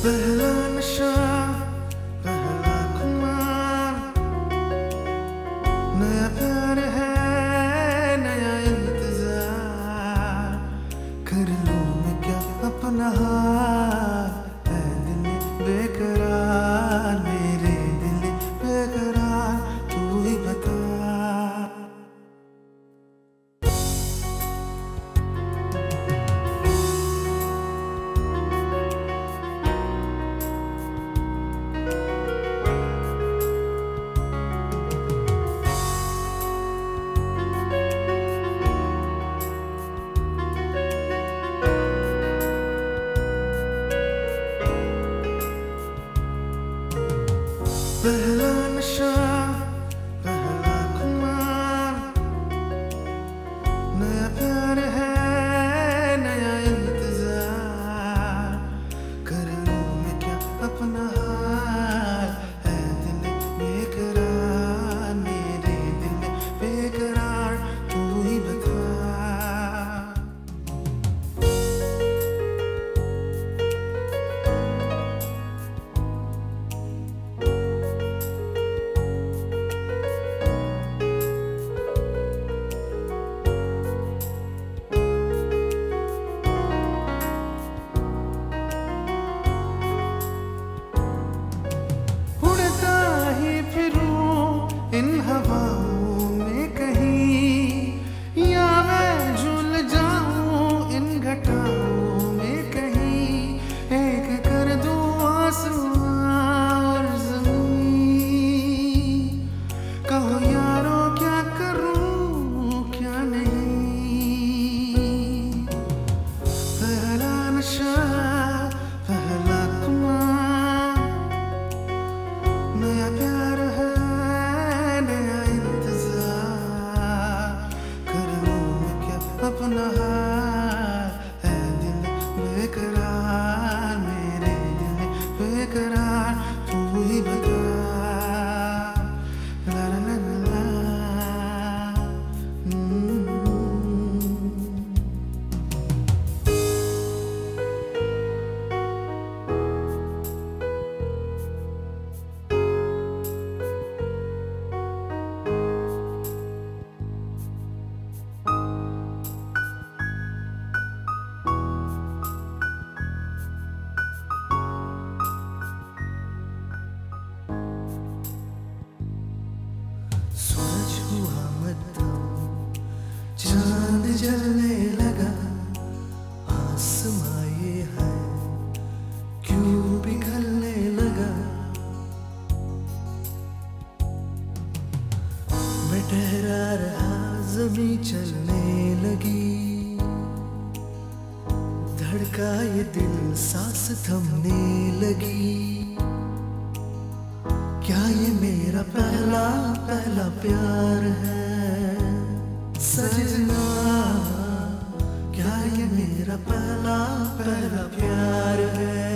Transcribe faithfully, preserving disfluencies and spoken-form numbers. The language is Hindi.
पहला नशा, पहला खुमार, नया प्यार है, नया इंतजार, कर लूं मैं क्या अपना हाथ, है दिल बेकरार, मेरे दिल बेकरार, तू ही बता। पहला नशा, पहला खुमार, नया प्यार है, नया इंतजार, कर लूं मैं क्या अपना हाल, है दिल बेकरार, मेरे दिल बेकरार, तू ही बता। इन हवाओं में कहीं, या मैं झूल जाऊं इन घटाओं में कहीं, एक कर दूं आसमां और ज़मीन, कहो यारो क्या करूं क्या नहीं। पहला नशा, पहला खुमार, नया प्यार है, अपना हाल, है दिल बेकरार, मेरे दिल बेकरार, तू ही बता। ला ला ला ला ला। सूरज हुआ मद्धम, चांद जलने लगा, आसमां ये है क्यों पिघलने लगा। मैं ठहरा रहा, ज़मीं चलने लगी, धड़का ये दिल, सांस थमने लगी। क्या ये मेरा पहला पहला प्यार है सजना, क्या ये मेरा पहला पहला प्यार है।